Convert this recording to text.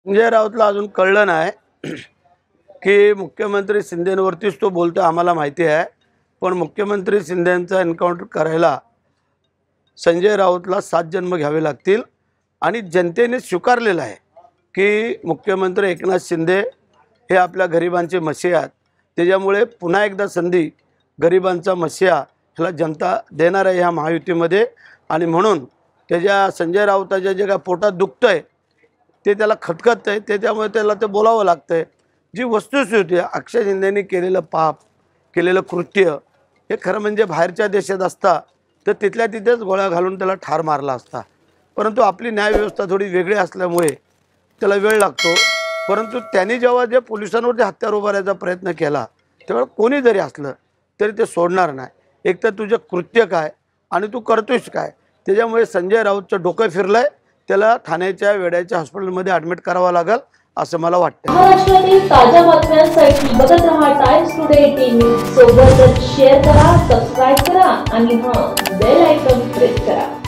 संजय राऊतला अजून कळलं नाही की मुख्यमंत्री शिंदेवरतीच तो बोलतो आम्हाला माहिती आहे, पण मुख्यमंत्री शिंदेंचा एन्काउंटर करायला संजय राऊतला 7 जन्म घ्यावे लागतील आणि जनतेने स्वीकारलेलं आहे की मुख्यमंत्री एकनाथ शिंदे हे आपल्या गरिबांचे मसीहा आहेत। त्याच्यामुळे पुन्हा एकदा संधी गरिबांचा मसीहा ह्याला जनता देणार आहे ह्या महायुतीमध्ये। आणि म्हणून त्याच्या संजय राऊताच्या जे काय पोटात दुखतंय ते त्याला खटखत आहे, त्याच्यामुळे त्याला ते बोलावं लागतंय। जी वस्तुस्थिती अक्षय शिंदेने केलेलं पाप केलेलं कृत्य हे खरं म्हणजे बाहेरच्या देशात असता तर तिथल्या तिथेच गोळ्या घालून त्याला ठार मारला असता, परंतु आपली न्यायव्यवस्था थोडी वेगळी असल्यामुळे त्याला वेळ लागतो। परंतु त्यांनी जेव्हा जे पोलिसांवरती हत्यार उभारायचा प्रयत्न केला तेव्हा कोणी जरी असलं तरी ते सोडणार नाही। एक तर तुझं कृत्य काय आणि तू करतोयस काय, त्याच्यामुळे संजय राऊतचं डोकं फिरलंय, त्याला ठाण्याच्या वेड्याच्या हॉस्पिटलमध्ये ॲडमिट करावं लागेल असं मला वाटतं। महाराष्ट्रातील ताज्या बातम्यांसाठी बघत रहा टाइम्स टुडे टीव्ही। सोबतच शेअर करा, सबस्क्राइब करा आणि बेल आयकॉन प्रेस करा।